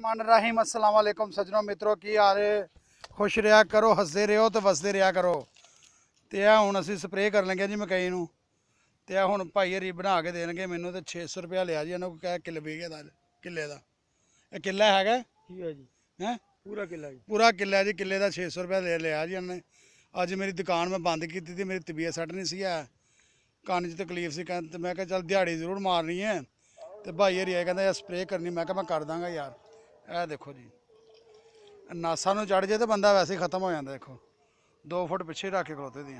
रहमान अस्सलाम वालेकुम सजनों मित्रों की हाल है। खुश रहा करो, हसते रहो तो वसते रहा करो। तो यह हूँ असी स्प्रे कर लगे जी मकई नूं। तो यह हूँ भाई हरी बना के देंगे मैनू। तो 600 रुपया लिया जी इन्होंने क्या किले बीघे का किले का यह किला है जी हैं पूरा किला जी पूरा किला जी। किले का 600 रुपया लिया जी इन्हें। अज मेरी दुकान मैं बंद की थी, मेरी तबीयत सैट नहीं सी है, कन्न च तकलीफ सी। तो मैं चल दिहाड़ी जरूर मारनी है। तो भाई हरी आए कहते यार स्प्रे करनी, मैं कर दाँगा यार। यह देखो जी नासा नूं चढ़ जाए तो बंदा वैसे ही खत्म हो जाता। देखो 2 फुट पिछे रख के खलोते दियाँ।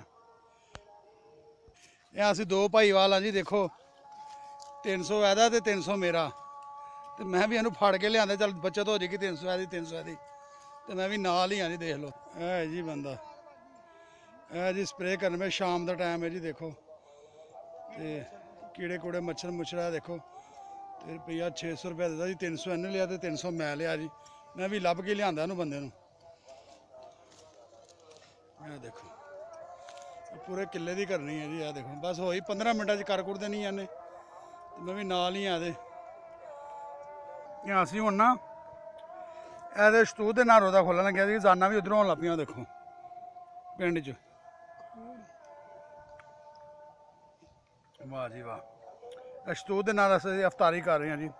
ਇਹ ਅਸੀਂ ਦੋ ਭਾਈਵਾਲ ਆ ਜੀ। ਦੇਖੋ 300 ਇਹਦਾ ਤੇ 300 ਮੇਰਾ। ਤੇ ਮੈਂ ਵੀ ਇਹਨੂੰ ਫੜ ਕੇ ਲਿਆਂਦਾ, ਚੱਲ ਬੱਚਤ ਹੋ ਜੇਗੀ। 300 ਇਹਦੀ 300 ਇਹਦੀ, ਤੇ ਮੈਂ ਵੀ ਨਾਲ ਹੀ ਆ ਜੀ। ਦੇਖ ਲਓ ਇਹ ਹੈ ਜੀ ਬੰਦਾ। ਇਹ ਜੀ ਸਪਰੇਅ ਕਰਨ में शाम ਦਾ ਟਾਈਮ ਹੈ ਜੀ। ਦੇਖੋ ਤੇ ਕੀੜੇ ਕੂੜੇ ਮੱਛਰ ਮੁੱਛਰਾ ਦੇਖੋ। ਤੇ ਰੁਪਈਆ 600 ਰੁਪਇਆ ਦਿੱਤਾ ਜੀ। 300 ਇਹਨੇ ਲਿਆ ਤੇ 300 ਮੈਂ ਲਿਆ ਜੀ। ਮੈਂ ਵੀ ਲੱਭ ਕੇ ਲਿਆਂਦਾ ਇਹਨੂੰ ਬੰਦੇ ਨੂੰ। ਇਹ ਦੇਖੋ पूरे किले की करनी है जी। आ देखो बस हो ही 15 मिनटा कर कुर देनी है। तो मैं भी नाल ही आते असी हूँ ना ए शतूत के नारों का खोलन लगे जी। जाना भी उधरों लग पियाँ। देखो पिंड च वाह जी वाह। शतूत के नार अस अफतारी कर रहे हैं जी।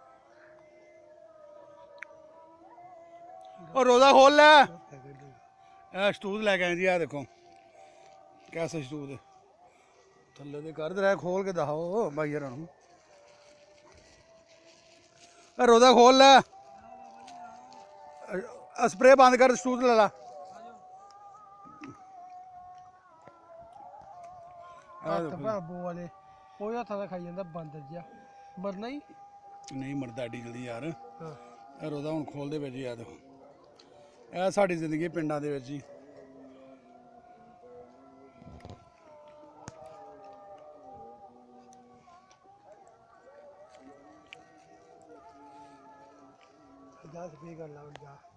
और रोजा खोल लै शतूत लैके आए जी। आ देखो कैसे शतूत थले तो कर रहा खोल के दिखाओ भाई यार। रोजा खोल लै स्प्रे बंद कर शतूत ले ला। खाई जाता बंदर जिहा मरना ही नहीं मरदा एडी जल्दी यार। रोजा हूँ खोल दे जी। आ देखो यह साड़ी जिंदगी पिंडा दे विच जी। जा स्प्रे कर ला जा।